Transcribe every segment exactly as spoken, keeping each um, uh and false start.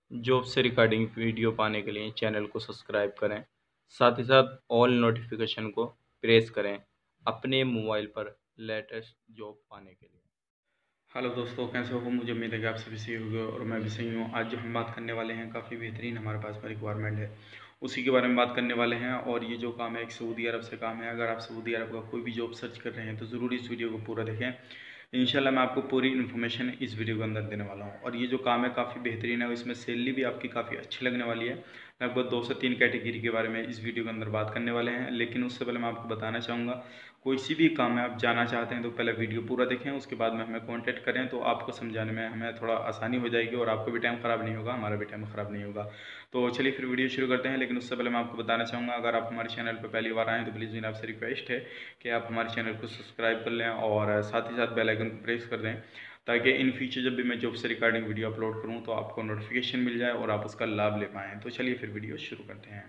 Job से regarding video पाने के लिए चैनल को सब्सक्राइब करें, साथ ही साथ ऑल नोटिफिकेशन को प्रेस करें अपने मोबाइल पर लेटेस्ट जॉब पाने के लिए। हेलो दोस्तों, कैसे हो? मुझे उम्मीद है कि आप सभी सही होंगे और मैं भी सही हूँ। आज जो हम बात करने वाले हैं काफ़ी बेहतरीन हमारे पास में रिक्वायरमेंट है, उसी के बारे में बात करने वाले हैं। और ये जो काम है एक सऊदी अरब से काम है। अगर आप सऊदी अरब का कोई भी जॉब सर्च कर रहे हैं तो ज़रूर इस वीडियो को पूरा देखें। इंशाल्लाह मैं आपको पूरी इन्फॉर्मेशन इस वीडियो के अंदर देने वाला हूँ। और ये जो काम है काफ़ी बेहतरीन है और इसमें सैलरी भी आपकी काफ़ी अच्छी लगने वाली है। लगभग दो से तीन कैटेगरी के बारे में इस वीडियो के अंदर बात करने वाले हैं। लेकिन उससे पहले मैं आपको बताना चाहूँगा, कोई सी भी काम में आप जाना चाहते हैं तो पहले वीडियो पूरा देखें, उसके बाद में हमें कांटेक्ट करें तो आपको समझाने में हमें थोड़ा आसानी हो जाएगी और आपको भी टाइम ख़राब नहीं होगा, हमारा भी टाइम ख़राब नहीं होगा। तो चलिए फिर वीडियो शुरू करते हैं। लेकिन उससे पहले मैं आपको बताना चाहूँगा, अगर आप हमारे चैनल पर पहली बार आएँ तो प्लीज़ मेरी आपसे रिक्वेस्ट है कि आप हमारे चैनल को सब्सक्राइब कर लें और साथ ही साथ बेल आइकन को प्रेस कर दें, ताकि इन फ्यूचर जब भी मैं जॉब से रिगार्डिंग वीडियो अपलोड करूँ तो आपको नोटिफिकेशन मिल जाए और आप उसका लाभ ले पाएँ। तो चलिए फिर वीडियो शुरू करते हैं।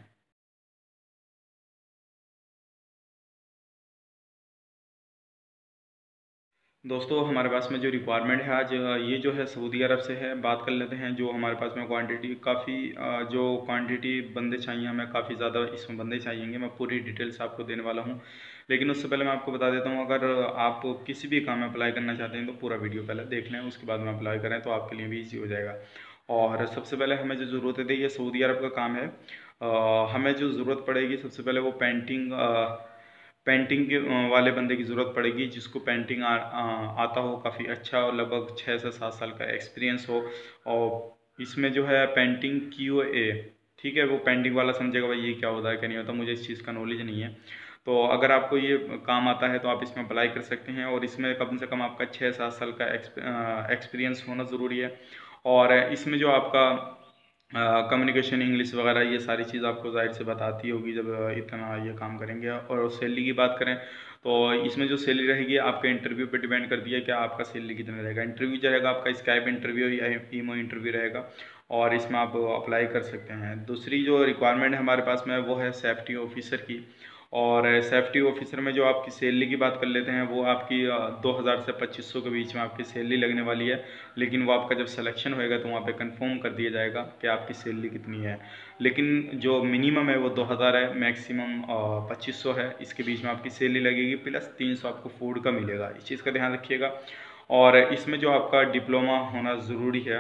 दोस्तों, हमारे पास में जो रिक्वायरमेंट है आज, ये जो है सऊदी अरब से है। बात कर लेते हैं जो हमारे पास में क्वांटिटी काफ़ी जो क्वांटिटी बंदे चाहिए, हमें काफ़ी ज़्यादा इसमें बंदे चाहिएंगे। मैं पूरी डिटेल्स आपको देने वाला हूँ। लेकिन उससे पहले मैं आपको बता देता हूँ, अगर आप किसी भी काम में अप्लाई करना चाहते हैं तो पूरा वीडियो पहले देख लें, उसके बाद में अप्लाई करें तो आपके लिए भी ईजी हो जाएगा। और सबसे पहले हमें जो ज़रूरत है, ये सऊदी अरब का काम है। अ, हमें जो ज़रूरत पड़ेगी सबसे पहले वो पेंटिंग पेंटिंग के अ, वाले बंदे की ज़रूरत पड़ेगी, जिसको पेंटिंग आ, आ, आता हो काफ़ी अच्छा, और लगभग छः से सात साल का एक्सपीरियंस हो। और इसमें जो है पेंटिंग क्यू ए, ठीक है, वो पेंटिंग वाला समझेगा भाई ये क्या होता है क्या नहीं होता। मुझे इस चीज़ का नॉलेज नहीं है। तो अगर आपको ये काम आता है तो आप इसमें अप्लाई कर सकते हैं। और इसमें कम से कम आपका छः सात साल का एक्सपीरियंस होना ज़रूरी है। और इसमें जो आपका कम्युनिकेशन इंग्लिश वगैरह ये सारी चीज़ आपको जाहिर से बताती होगी जब इतना ये काम करेंगे। और सैलरी की बात करें तो इसमें जो सैलरी रहेगी आपके इंटरव्यू पे डिपेंड करती है कि आपका सैलरी कितना रहेगा। इंटरव्यू जो रहेगा आपका स्काइप इंटरव्यू या ईमो इंटरव्यू रहेगा, और इसमें आप अप्लाई कर सकते हैं। दूसरी जो रिक्वायरमेंट है हमारे पास में वो है सेफ्टी ऑफिसर की। और सेफ्टी ऑफिसर में जो आपकी सैलरी की बात कर लेते हैं, वो आपकी दो हज़ार से पच्चीस सौ के बीच में आपकी सैलरी लगने वाली है। लेकिन वो आपका जब सिलेक्शन होएगा तो वहाँ पे कंफर्म कर दिया जाएगा कि आपकी सैलरी कितनी है। लेकिन जो मिनिमम है वो दो हज़ार है, मैक्सिमम पच्चीस सौ है। इसके बीच में आपकी सैलरी लगेगी, प्लस तीन सौ आपको फूड का मिलेगा। इस चीज़ का ध्यान रखिएगा। और इसमें जो आपका डिप्लोमा होना ज़रूरी है,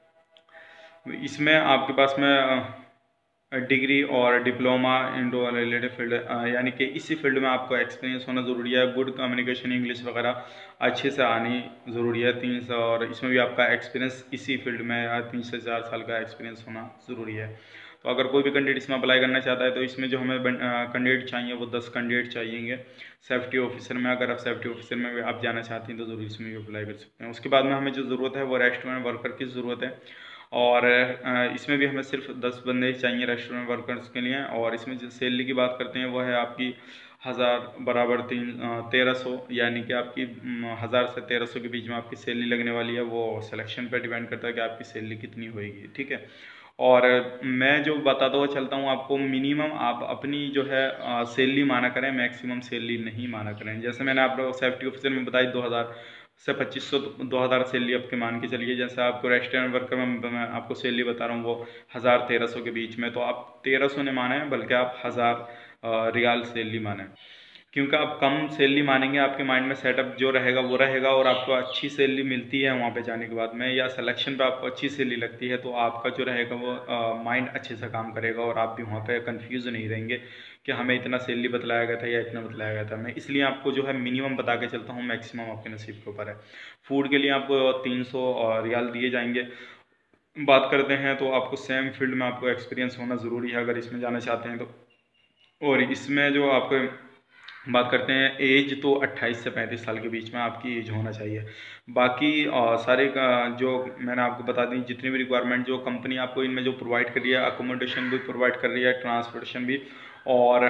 इसमें आपके पास में डिग्री और डिप्लोमा इंडो रिलेटेड फील्ड, यानी कि इसी फील्ड में आपको एक्सपीरियंस होना ज़रूरी है। गुड कम्युनिकेशन इंग्लिश वगैरह अच्छे से आनी ज़रूरी है। तीन सौ और इसमें भी आपका एक्सपीरियंस इसी फील्ड में तीन से चार साल का एक्सपीरियंस होना ज़रूरी है। तो अगर कोई भी कैंडिडेट इसमें अप्लाई करना चाहता है तो इसमें जो हमें कैंडिडेट चाहिए वो दस कैंडिडेट चाहिएंगे सेफ्टी ऑफिसर में। अगर आप सेफ्टी ऑफिसर में आप जाना चाहते हैं तो ज़रूर इसमें भी अप्लाई कर सकते हैं। उसके बाद में हमें जो ज़रूरत है वो रेस्टोरेंट वर्कर की ज़रूरत है। और इसमें भी हमें सिर्फ दस बंदे ही चाहिए रेस्टोरेंट वर्कर्स के लिए। और इसमें जो सैलरी की बात करते हैं वो है आपकी हज़ार बराबर तीन तेरह सौ, यानी कि आपकी हज़ार से तेरह सौ के बीच में आपकी सैलरी लगने वाली है। वो सिलेक्शन पे डिपेंड करता है कि आपकी सैलरी कितनी होएगी, ठीक है। और मैं जो बताता हुआ चलता हूँ आपको, मिनिमम आप अपनी जो है सैलरी माना करें, मैक्सिमम सैलरी नहीं माना करें। जैसे मैंने आप लोग सेफ्टी ऑफिसर में बताई दो हज़ार से पच्चीस सौ, दो हज़ार सैलरी आपके मान के चलिए। जैसे आपको रेस्टोरेंट वर्कर में मैं आपको सैलरी बता रहा हूँ वो हज़ार तेरह सौ के बीच में, तो आप तेरह सौ ने माने बल्कि आप हज़ार रियाल सैलरी माने। क्योंकि आप कम सैलरी मानेंगे, आपके माइंड में सेटअप जो रहेगा वो रहेगा, और आपको अच्छी सैलरी मिलती है वहाँ पे जाने के बाद में, या सिलेक्शन पे आपको अच्छी सैलरी लगती है, तो आपका जो रहेगा वो माइंड अच्छे से काम करेगा और आप भी वहाँ पे कंफ्यूज नहीं रहेंगे कि हमें इतना सैलरी बतलाया गया था या इतना बतलाया गया था। मैं इसलिए आपको जो है मिनिमम बता के चलता हूँ, मैक्सिमम आपके नसीब के ऊपर है। फूड के लिए आपको तीन सौ रियाल दिए जाएंगे। बात करते हैं तो आपको सेम फील्ड में आपको एक्सपीरियंस होना ज़रूरी है अगर इसमें जाना चाहते हैं तो। और इसमें जो आपको बात करते हैं एज, तो अट्ठाईस से पैंतीस साल के बीच में आपकी एज होना चाहिए। बाकी आ, सारे का जो मैंने आपको बता दी, जितनी भी रिक्वायरमेंट जो कंपनी आपको इनमें जो प्रोवाइड कर रही है, अकोमोडेशन भी प्रोवाइड कर रही है, ट्रांसपोर्टेशन भी, और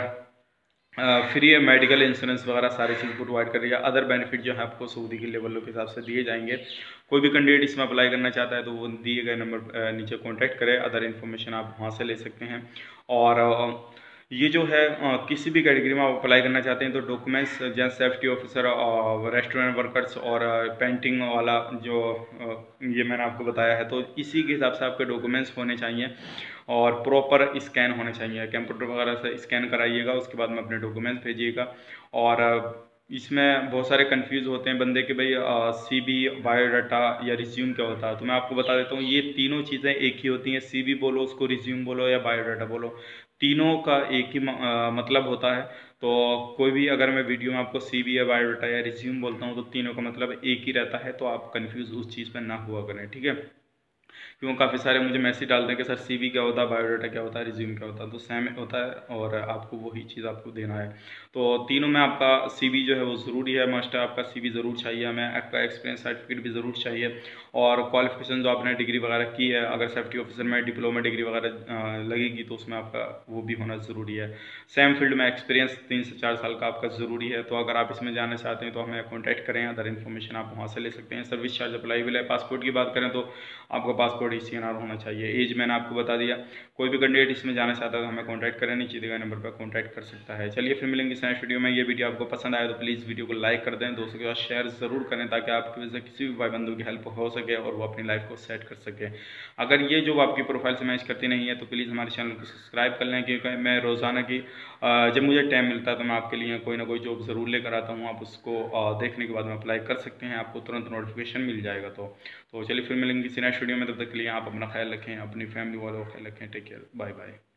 फ्री है मेडिकल इंश्योरेंस वगैरह सारी चीज़ प्रोवाइड कर रही है। अदर बेनिफिट जो है आपको सऊदी के लेवल के हिसाब से दिए जाएंगे। कोई भी कैंडिडेट इसमें अप्लाई करना चाहता है तो वो दिए गए नंबर नीचे कॉन्टैक्ट करें, अदर इन्फॉर्मेशन आप वहाँ से ले सकते हैं। और ये जो है अ, किसी भी कैटेगरी में आप अप्लाई करना चाहते हैं तो डॉक्यूमेंट्स जैसे सेफ्टी ऑफिसर, रेस्टोरेंट वर्कर्स और पेंटिंग वाला जो अ, ये मैंने आपको बताया है, तो इसी के हिसाब से आपके डॉक्यूमेंट्स होने चाहिए और प्रॉपर स्कैन होने चाहिए। कंप्यूटर वगैरह से स्कैन कराइएगा, उसके बाद में अपने डॉक्यूमेंट्स भेजिएगा। और अ, इसमें बहुत सारे कंफ्यूज होते हैं बंदे कि भाई सीवी, बायोडाटा या रिज्यूम क्या होता है। तो मैं आपको बता देता हूँ, ये तीनों चीज़ें एक ही होती हैं। सीवी बोलो उसको, रिज्यूम बोलो या बायोडाटा बोलो, तीनों का एक ही म- अ, मतलब होता है। तो कोई भी अगर मैं वीडियो में आपको सीवी या बायोडाटा या रिज्यूम बोलता हूँ तो तीनों का मतलब एक ही रहता है, तो आप कंफ्यूज उस चीज़ पर ना हुआ करें, ठीक है। क्यों काफ़ी सारे मुझे मैसेज डालते हैं कि सर सीवी क्या होता है, बायोडाटा क्या होता है, रिज्यूम क्या होता है। तो सेम होता है और आपको वही चीज़ आपको देना है। तो तीनों में आपका सीवी जो है वो ज़रूरी है, मस्ट है। आपका सीवी ज़रूर चाहिए हमें, आपका एक्सपीरियंस सर्टिफिकेट भी ज़रूर चाहिए और क्वालिफिकेशन जो आपने डिग्री वगैरह की है, अगर सेफ्टी ऑफिसर में डिप्लोमा डिग्री वगैरह अ, लगेगी तो उसमें आपका वो भी होना ज़रूरी है। सेम फील्ड में एक्सपीरियंस तीन से चार साल का आपका ज़रूरी है। तो अगर आप इसमें जाना चाहते हैं तो हमें कॉन्टैक्ट करें, अदर इन्फॉर्मेशन आप वहाँ से ले सकते हैं। सर्विस चार्ज अप्लाईबल है। पासपोर्ट की बात करें तो आपका passport E C N R होना चाहिए। एज मैंने आपको बता दिया। कोई भी कैंडिडेट इसमें जाना चाहता है तो हमें कॉन्टैक्ट करें, नीचे दिए गए नंबर पर कॉन्टैक्ट कर सकता है। चलिए फिर मिलेंगे इस नेक्स्ट वीडियो में। ये वीडियो आपको पसंद आया तो प्लीज़ वीडियो को लाइक कर दें, दोस्तों के साथ शेयर ज़रूर करें ताकि आपकी वजह से किसी भी भाई बंधु की हेल्प हो सके और वो अपनी लाइफ को सेट कर सके। अगर ये जॉब आपकी प्रोफाइल से मैच करती नहीं है तो प्लीज़ हमारे चैनल को सब्सक्राइब कर लें, क्योंकि मैं रोज़ाना की अ, जब मुझे टाइम मिलता है तो मैं आपके लिए कोई ना कोई जॉब ज़रूर लेकर आता हूँ। आप उसको अ, देखने के बाद में अप्लाई कर सकते हैं, आपको तुरंत नोटिफिकेशन मिल जाएगा। तो तो चलिए फिर मिलेंगे किसी नेक्स्ट वीडियो में। तब तक के लिए आप अपना ख्याल रखें, अपनी फैमिली वालों का ख्याल रखें। Take care, bye bye.